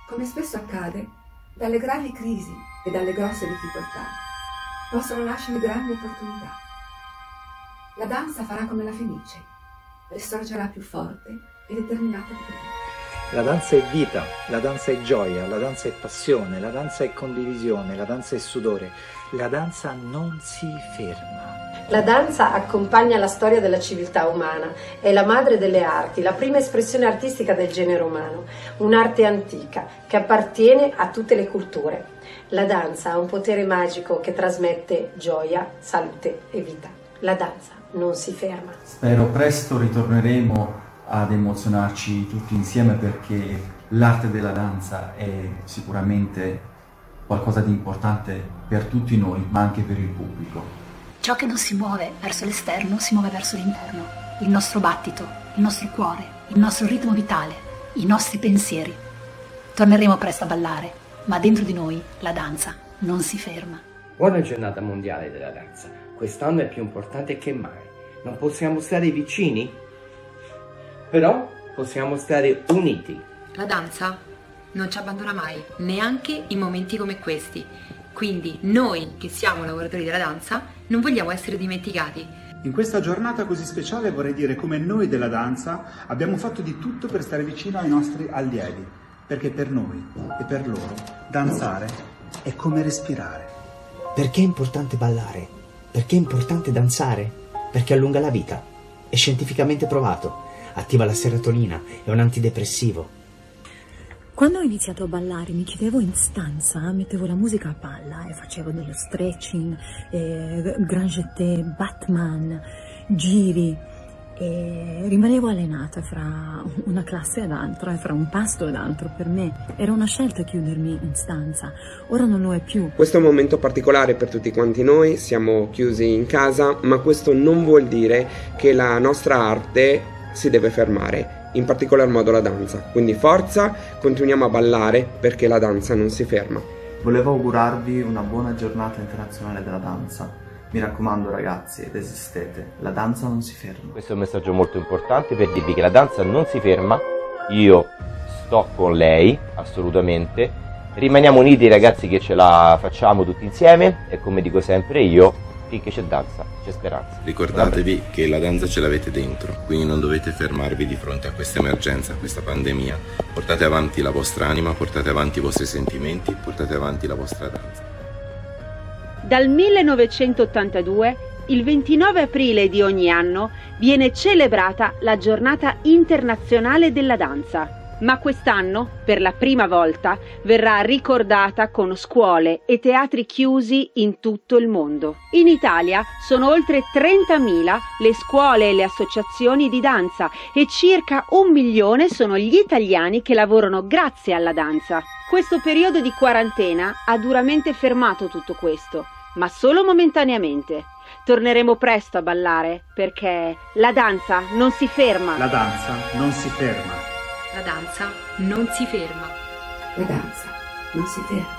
Come spesso accade, dalle gravi crisi e dalle grosse difficoltà possono nascere grandi opportunità. La danza farà come la Fenice, risorgerà più forte e determinata di prima. La danza è vita, la danza è gioia, la danza è passione, la danza è condivisione, la danza è sudore. La danza non si ferma. La danza accompagna la storia della civiltà umana, è la madre delle arti, la prima espressione artistica del genere umano, un'arte antica che appartiene a tutte le culture. La danza ha un potere magico che trasmette gioia, salute e vita. La danza non si ferma. Spero presto ritorneremo ad emozionarci tutti insieme, perché l'arte della danza è sicuramente qualcosa di importante per tutti noi, ma anche per il pubblico. Ciò che non si muove verso l'esterno si muove verso l'interno. Il nostro battito, il nostro cuore, il nostro ritmo vitale, i nostri pensieri. Torneremo presto a ballare, ma dentro di noi la danza non si ferma. Buona giornata mondiale della danza. Quest'anno è più importante che mai. Non possiamo stare vicini, però possiamo stare uniti. La danza non ci abbandona mai, neanche in momenti come questi. Quindi noi, che siamo lavoratori della danza, non vogliamo essere dimenticati. In questa giornata così speciale vorrei dire come noi della danza abbiamo fatto di tutto per stare vicino ai nostri allievi, perché per noi e per loro danzare è come respirare. Perché è importante ballare? Perché è importante danzare? Perché allunga la vita. È scientificamente provato. Attiva la serotonina, è un antidepressivo. Quando ho iniziato a ballare mi chiudevo in stanza, mettevo la musica a palla e facevo dello stretching, grand jeté, Batman, giri, e rimanevo allenata fra una classe ed altra e fra un pasto ed altro. Per me era una scelta chiudermi in stanza, ora non lo è più. Questo è un momento particolare per tutti quanti noi, siamo chiusi in casa, ma questo non vuol dire che la nostra arte si deve fermare. In particolar modo la danza, quindi forza, continuiamo a ballare perché la danza non si ferma. Volevo augurarvi una buona giornata internazionale della danza. Mi raccomando ragazzi, resistete, la danza non si ferma. Questo è un messaggio molto importante per dirvi che la danza non si ferma. Io sto con lei, assolutamente. Rimaniamo uniti ragazzi, che ce la facciamo tutti insieme, e come dico sempre io, finché c'è danza, c'è speranza. Ricordatevi che la danza ce l'avete dentro, quindi non dovete fermarvi di fronte a questa emergenza, a questa pandemia. Portate avanti la vostra anima, portate avanti i vostri sentimenti, portate avanti la vostra danza. Dal 1982, il 29 aprile di ogni anno, viene celebrata la Giornata Internazionale della Danza. Ma quest'anno, per la prima volta, verrà ricordata con scuole e teatri chiusi in tutto il mondo. In Italia sono oltre 30.000 le scuole e le associazioni di danza e circa 1 milione sono gli italiani che lavorano grazie alla danza. Questo periodo di quarantena ha duramente fermato tutto questo, ma solo momentaneamente. Torneremo presto a ballare, perché la danza non si ferma. La danza non si ferma. La danza non si ferma. La danza non si ferma.